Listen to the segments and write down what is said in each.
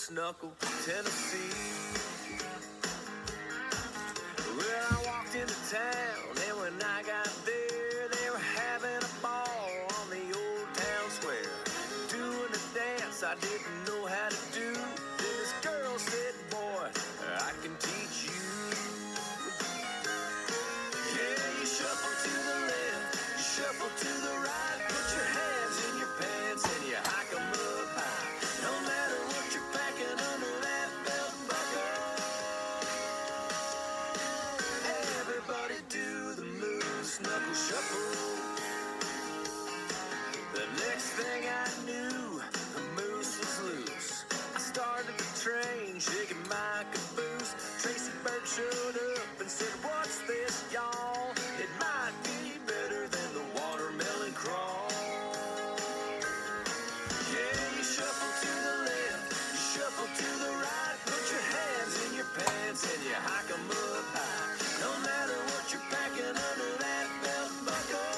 Moose Knuckle, Tennessee. Well, I walked into town, and when I got there, they were having a ball on the old town square, doing a dance I didn't know how to do. Then this girl said, boy, I can teach you. Yeah, you shuffle to the left, you shuffle to the right, put your hands in your pants and you hike 'em up high. No matter what you're packing under that belt buckle, everybody do the Moose Knuckle Shuffle. The next thing I knew, the moose was loose. I started the train, shaking my caboose. Tracy Burke showed up and said, what's this, y'all? It might be better than the watermelon crawl. Yeah, you shuffle to the left, you shuffle to the right, put your hands in your pants and you hike 'em up high. No matter what you're packing under that belt buckle,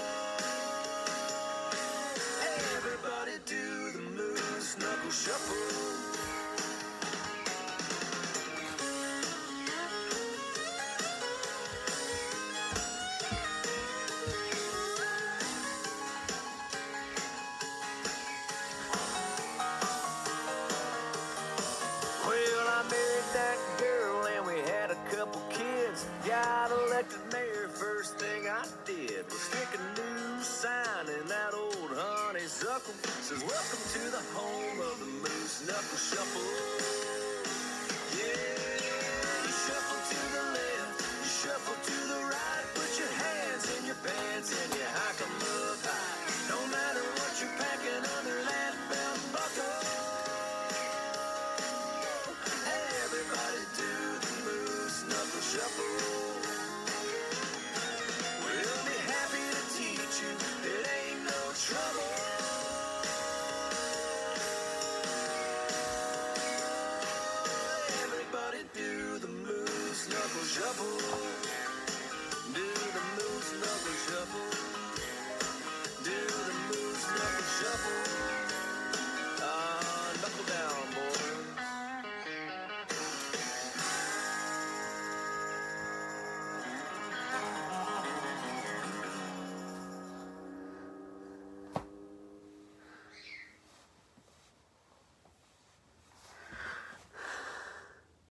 everybody do the Moose Knuckle Shuffle. Well, I married that girl and we had a couple kids. Got elected mayor, first thing I did was stick a new sign in that old honeysuckle. Says, welcome to the home of the Moose Knuckle Shuffle.